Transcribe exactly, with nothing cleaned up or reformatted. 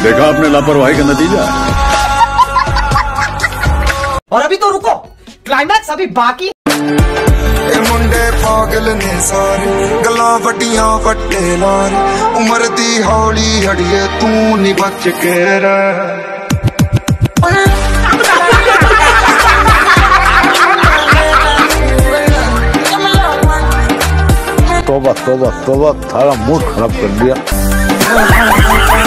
देखा आपने लापरवाही का नतीजा। और अभी तो रुको, क्लाइमैक्स अभी बाकी। मुंडे पागल ने सारे गल्लां वड्डियां वड्डे लारे उमर दी हौली अड़िए तू नी बच के रह। तोबा तोबा तोबा, थारा मूड खराब कर दिया।